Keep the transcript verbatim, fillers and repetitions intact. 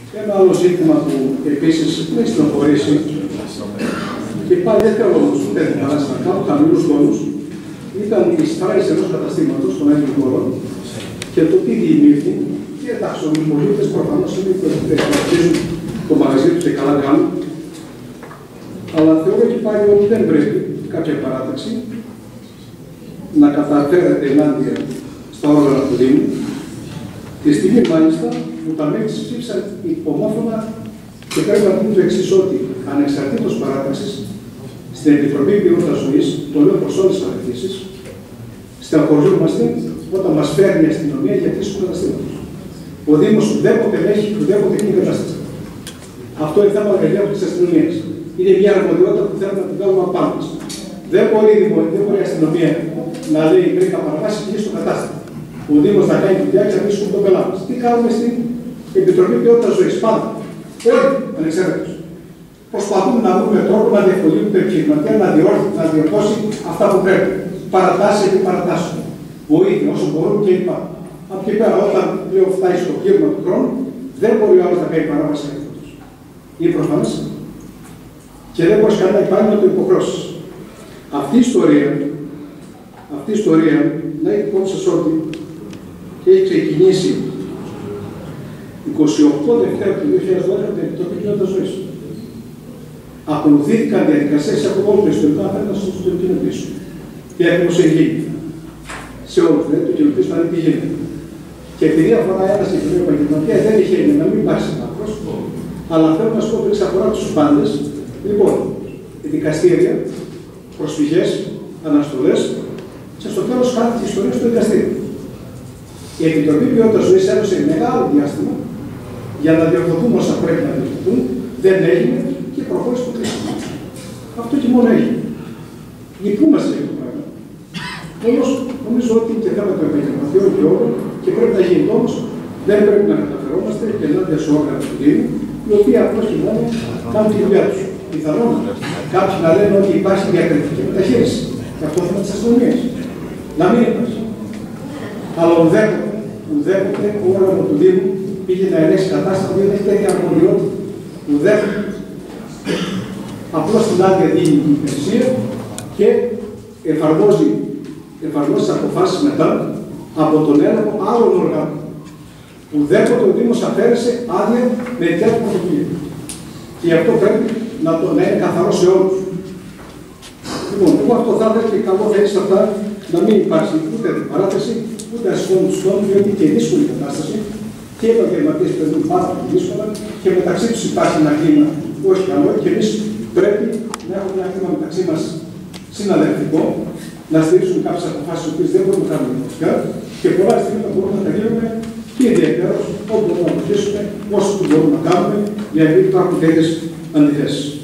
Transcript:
Ένα άλλο ζήτημα που επίσης με έχει στενοχωρήσει, και πάλι δεν θέλω όμως ούτε την παράσταση να κάνω χαμηλούς τόνους, ήταν η στράγηση ενός καταστήματος των Άγιων χώρων και το τι διημήφθη. Και εντάξει, οι πολίτες προφανώς είναι που εξαρτήσουν το μαγαζί τους και καλά κάνουν. Αλλά θεωρώ και πάλι ότι δεν πρέπει κάποια παράταξη να καταφέρεται ενάντια στα όργανα του Δήμου. Τη στιγμή μάλιστα που τα μέλη της ψήφισαν ομόφωνα και πρέπει να πούμε το εξής, ότι ανεξαρτήτως παράταξης στην Επιτροπή Ποιότητας Ζωής, το λέω προς όλες τις παρατηρήσεις, στεναχωριόμαστε όταν μας φέρνει η αστυνομία για χρήση του καταστήματος. Ο Δήμος ουδέποτε έχει, ουδέποτε είναι κατάσταση. Αυτό είναι θέμα εργαλείου της αστυνομίας. Είναι μια αρμοδιότητα που θέλουμε να την κάνουμε απάνω μας. Δεν μπορεί, δεν μπορεί η αστυνομία να λέει βρήκα παραβάσει και στο κατάστημα. Ο Δήμος να κάνει δουλειά και να μην σκοτώ πελά μας. Τι κάνουμε στην Επιτροπή Ποιότητας Ζωής? Πάντα. Όλοι ανεξάρτητος. Προσπαθούμε να βρούμε τρόπο να διευκολύνουμε το επιχειρηματία να, να διορθώσει αυτά που πρέπει. Παρατάσει επί παρατάσσεων. Βοήθεια όσο μπορούμε και λοιπά. Από εκεί πέρα, όταν πλέον φτάσει στο κύριο του χρόνου, δεν μπορεί ο άλλος να κάνει παράβαση καθόλου. Είναι προφανές. Και δεν μπορεί κανένα υπάλληλο να το υποχρεώσει. Αυτή η ιστορία, αυτή η ιστορία, να έχει υπόψη σας ότι έχει ξεκινήσει είκοσι οκτώ Δευτέρου του δύο χιλιάδες δώδεκα την Επιτροπή Ποιότητας Ζωής. Ακολουθήθηκαν διαδικασίες από όλο το ιστορικό να φέρνουν στο κοινοποιήσω. Τι ακριβώς έχει γίνει. Σε όλους, δηλαδή το κοινοποιήσω να δει τι γίνεται. Και επειδή αφορά ένα συγκεκριμένο επαγγελματία, δεν είχε γίνει να μην υπάρξει μάκρος, αλλά θέλω να σου πω ότι αφορά τους πάντες. Λοιπόν, δικαστήρια, προσφυγές, αναστολές και στο τέλος χάνει τη ιστορία στο δικαστήριο. Η Επιτροπή Ποιότητας Ζωής έδωσε μεγάλο διάστημα για να διορθωθούν όσα πρέπει να διορθωθούν, δεν έγινε και προχώρησε το κλείσιμο. Αυτό και μόνο έγινε. Λυπούμαστε για το πράγμα. Όμως, νομίζω ότι και θέμα των επαγγελματιών και όλων και πρέπει να γίνει. Όμως, δεν πρέπει να καταφερόμαστε και ενάντια σε όργανα του Δήμου, οι οποίοι απλώς και μόνο κάνουν τη δουλειά τους. Πιθανόν κάποιοι να λένε ότι υπάρχει διακριτική μεταχείριση. Και αυτό θέμα της αστυνομίας. Να μην υπάρχει. Αλλά ουδέποτε, ουδέποτε όργανο του Δήμου πήγε να ελέγξει κατάσταση που δεν έχει τέτοια αρμοδιότητα. Ουδέποτε. Απλώς την άδεια δίνει η υπηρεσία και εφαρμόζει, εφαρμόζει τις αποφάσεις μετά από τον έλεγχο άλλων οργάνων. Ουδέποτε ο Δήμος αφαίρεσε άδεια με τέτοια πρωτοβουλία. Και γι' αυτό πρέπει να, το, να είναι καθαρό σε όλους. Λοιπόν, εγώ αυτό θα ήθελα και καλό θα είναι σε αυτά να μην υπάρξει ούτε παράθεση, ούτε ασχόλου του τόνου, διότι και δύσκολη κατάσταση και οι επαγγελματίες περνούν πάρα πολύ δύσκολα και μεταξύ τους υπάρχει ένα κλίμα όχι καλό και εμείς πρέπει να έχουμε ένα κλίμα μεταξύ μας συναδελφικό, να στηρίξουμε κάποιες αποφάσεις που δεν μπορούμε να κάνουμε διαφορετικά και πολλά στιγμή να μπορούμε να τα γίνουμε και ιδιαίτερα όπου μπορούμε να βοηθήσουμε όσο μπορούμε να κάνουμε, γιατί υπάρχουν τέτοιες αντιθέσεις.